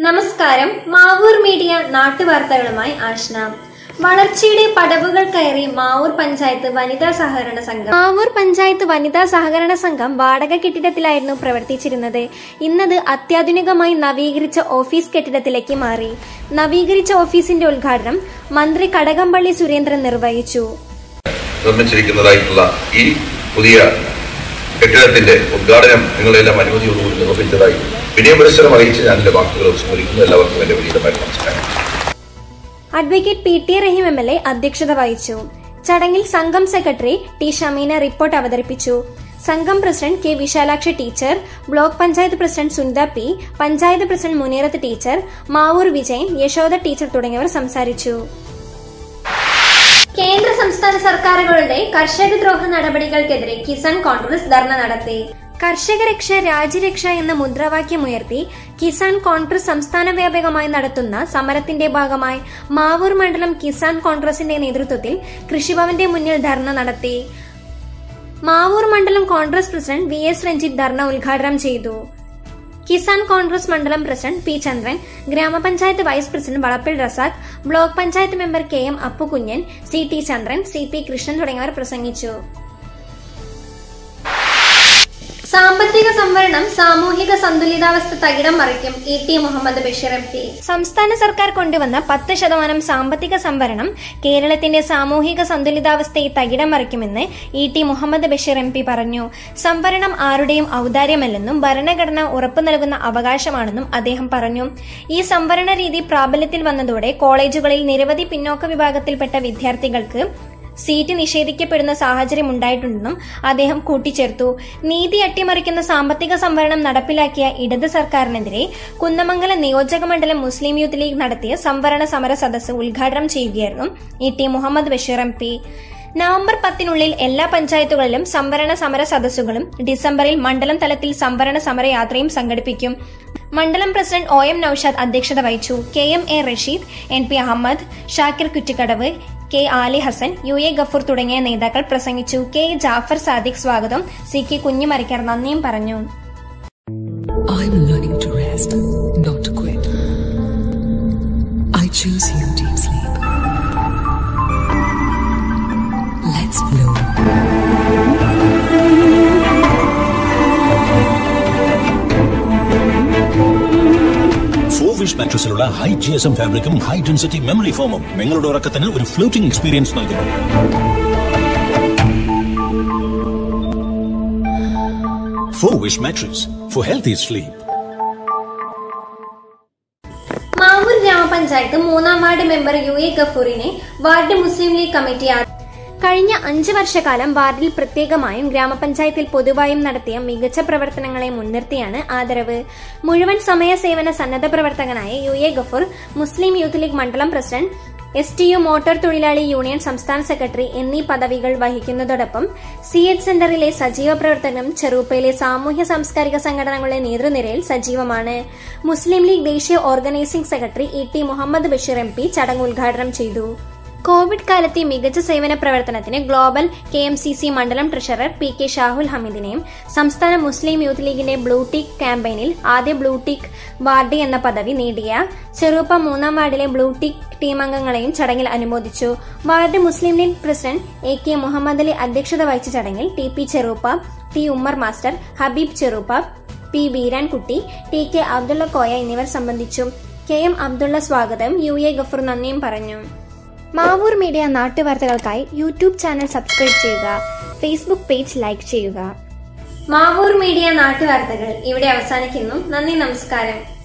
നമസ്കാരം. മാവൂർ മീഡിയ നാട്ടുവാർത്തകളുമായി ആഷ്ന. വളർച്ചയുടെ പടവുകൾ കയറി മാവൂർ പഞ്ചായത്ത് വനിതാ സഹകരണ സംഘം. മാവൂർ പഞ്ചായത്ത് വനിതാ സഹകരണ സംഘം വാടക കെട്ടിടത്തിലായിരുന്നു പ്രവർത്തിച്ചിരുന്നത്. ഇന്നത് അത്യാധുനികമായി നവീകരിച്ച ഓഫീസ് കെട്ടിടത്തിലേക്ക് മാറി. നവീകരിച്ച ഓഫീസിന്റെ ഉദ്ഘാടനം മന്ത്രി കടകംപള്ളി സുരേന്ദ്രൻ നിർവഹിച്ചു. നിർമ്മിച്ചിരിക്കുന്നതായിട്ടുള്ള ഈ പുതിയ കെട്ടിടത്തിന്റെ ഉദ്ഘാടനം നിങ്ങളെല്ലാം അനുമതിയോടുകൂടി നിർവഹിച്ചതായി വിനയപരിസരം അറിയിച്ച് ഞാൻ എന്റെ വാക്കുകൾ സ്മരിക്കുന്നു. എല്ലാവർക്കും എന്റെ വിനീതമായ നമസ്കാരം. Advocate P T. റഹീം എം.എൽ.എ. അധ്യക്ഷത വഹിച്ചു. ചടങ്ങിൽ സംഘം സെക്രട്ടറി ടി. ഷമീന റിപ്പോർട്ട് അവതരിപ്പിച്ചു. സംഘം president K. Vishalakshi teacher, block panchayat president Sunitha P, panchayat president Muneerath teacher, Mavoor Vijayan, Yashoda teacher തുടങ്ങിയവർ സംസാരിച്ചു. കേന്ദ്ര സംസ്ഥാന സർക്കാരുകളുടെ കർഷകദ്രോഹ നടപടികൾക്കെതിരെ കിസാൻ കോൺഗ്രസ് ധർണ നടത്തി. കർഷക രക്ഷ രാജ്യരക്ഷ എന്ന മുദ്രാവാക്യമുയർത്തി കിസാൻ കോൺഗ്രസ് സംസ്ഥാന വ്യാപകമായി നടത്തുന്ന സമരത്തിന്റെ ഭാഗമായി മാവൂർ മണ്ഡലം കിസാൻ കോൺഗ്രസിന്റെ നേതൃത്വത്തിൽ കൃഷിഭവന്റെ മുന്നിൽ ധർണ നടത്തി. മാവൂർ മണ്ഡലം Congress president V. S. Ranjith dharna ഉദ്ഘാടനം ചെയ്തു. കിസാൻ കോൺഗ്രസ് മണ്ഡലം പ്രസിഡന്റ് പി. ചന്ദ്രൻ, ഗ്രാമപഞ്ചായത്ത് vice president Valappil Razak, block panchayat member K. M. Appukunjan, C. T. Chandran, C. P. Krishnan തുടങ്ങിയവർ പ്രസംഗിച്ചു. സാമ്പത്തിക സംവരണം സാമൂഹിക സന്തുലിതാവസ്ഥ തകിടം മറിക്കും. E. T. Muhammad Basheer M P. സംസ്ഥാന സർക്കാർ കൊണ്ടുവന്ന 10% സാമ്പത്തിക സംവരണം കേരളത്തിന്റെ സാമൂഹിക സന്തുലിതാവസ്ഥയെ തകിടം മറിക്കുമെന്ന് E. T. Muhammad Basheer M P പറഞ്ഞു. സംവരണം ആരുടെയും ഔദാര്യമല്ലെന്നും ഭരണഘടന ഉറപ്പു നൽകുന്ന അവകാശമാണെന്നും അദ്ദേഹം പറഞ്ഞു. ഈ സംവരണ രീതി പ്രാബല്യത്തിൽ വന്നതോടെ കോളേജുകളിൽ നിരവധി പിന്നോക്ക വിഭാഗത്തിൽപ്പെട്ട വിദ്യാർത്ഥികൾക്ക് സീറ്റ് നിഷേധിക്കപ്പെടുന്ന സാഹചര്യം ഉണ്ടായിട്ടുണ്ടെന്നും അദ്ദേഹം കൂട്ടിച്ചേർത്തു. നീതി അട്ടിമറിക്കുന്ന സാമ്പത്തിക സംവരണം നടപ്പിലാക്കിയ ഇടത് സർക്കാരിനെതിരെ കുന്നമംഗലം നിയോജക മണ്ഡലം മുസ്ലിം യൂത്ത് ലീഗ് നടത്തിയ സംവരണ സമര സദസ്സ് ഉദ്ഘാടനം ചെയ്യുകയായിരുന്നു E. T. Muhammad Basheer M P. November 10 എല്ലാ പഞ്ചായത്തുകളിലും സംവരണ സമര സദസ്സുകളും ഡിസംബറിൽ മണ്ഡലം തലത്തിൽ സംവരണ സമരയാത്രയും സംഘടിപ്പിക്കും. മണ്ഡലം പ്രസിഡന്റ് ഒ. എം. നൌഷാദ് അധ്യക്ഷത വഹിച്ചു. K. M. A. Rasheed, N. P. Ahammed, Shakir Kuttikkadavu, K. Ali Hassan, U. A. Gafoor തുടങ്ങിയ നേതാക്കൾ പ്രസംഗിച്ചു. കെ. ജാഫർ സാദിഖ് സ്വാഗതം, സി. കെ. കുഞ്ഞിമരിക്കാർ നന്ദിയും പറഞ്ഞു. മാട്രസിലുള്ള ഹൈ GSM ഫാബ്രിക്കും ഹൈ ഡെൻസിറ്റി മെമ്മറി ഫോമും നിങ്ങളുടെ ഉറക്കത്തിന് ഒരു ഫ്ലോട്ടിംഗ് എക്സ്പീരിയൻസ് നൽകുന്നു. ഫോർവിഷ് mattress for healthy sleep. Mavoor ഗ്രാമപഞ്ചായത്ത് 3-ാം വാർഡ് മെമ്പർ യു. എ. ഗഫൂറിനെ വാർഡ് മുസ്ലിം ലീഗ് കമ്മിറ്റി കഴിഞ്ഞ 5 വർഷക്കാലം വാർഡിൽ പ്രത്യേകമായും ഗ്രാമപഞ്ചായത്തിൽ പൊതുവായും നടത്തിയ മികച്ച പ്രവർത്തനങ്ങളെ മുൻനിർത്തിയാണ് ആദരവ്. മുഴുവൻ സമയ സേവന സന്നദ്ധ പ്രവർത്തകനായ യു. എ. ഗഫൂർ മുസ്ലിം യൂത്ത് ലീഗ് മണ്ഡലം പ്രസിഡന്റ്, STU മോട്ടോർ തൊഴിലാളി യൂണിയൻ സംസ്ഥാന സെക്രട്ടറി എന്നീ പദവികൾ വഹിക്കുന്നതോടൊപ്പം CH സെന്ററിലെ സജീവ പ്രവർത്തനം, ചെറുപ്പയിലെ സാമൂഹ്യ സാംസ്കാരിക സംഘടനകളുടെ നേതൃനിരയിൽ സജീവമാണ്. മുസ്ലിം ലീഗ് ദേശീയ organising secretary E. T. Muhammad Basheer M P ചടങ്ങ് ഉദ്ഘാടനം ചെയ്തു. കോവിഡ് കാലത്തെ മികച്ച സേവന പ്രവർത്തനത്തിന് ഗ്ലോബൽ KMCC മണ്ഡലം ട്രഷറർ പി. കെ. ഷാഹുൽ ഹമീദിനെയും സംസ്ഥാന മുസ്ലിം യൂത്ത് ലീഗിന്റെ ബ്ലൂ ടീക്ക് ക്യാമ്പയിനിൽ ആദ്യ ബ്ലൂ ടീക്ക് വാർഡ് എന്ന പദവി നേടിയ ചെറുപ്പ 3-ാം വാർഡിലെ ബ്ലൂ ടീക്ക് ടീം അംഗങ്ങളെയും ചടങ്ങിൽ അനുമോദിച്ചു. Ward Muslim League president A. K. Muhammad Ali അധ്യക്ഷത വഹിച്ച ചടങ്ങിൽ T. P. Cheruppa, T. Ummer master, Habeeb Cheruppa, P. Veerankutty, T. K. Abdulla Koya എന്നിവർ സംബന്ധിച്ചു. കെ. എം. അബ്ദുള്ള സ്വാഗതം, യു. എ. ഗഫൂർ നന്ദിയും പറഞ്ഞു. മാവൂർ മീഡിയ നാട്ടുവാർത്തകൾക്കായി യൂട്യൂബ് ചാനൽ സബ്സ്ക്രൈബ് ചെയ്യുക, ഫേസ്ബുക്ക് പേജ് ലൈക്ക് ചെയ്യുക. മാവൂർ മീഡിയ നാട്ടുവാർത്തകൾ ഇവിടെ അവസാനിക്കുന്നു. നന്ദി, നമസ്കാരം.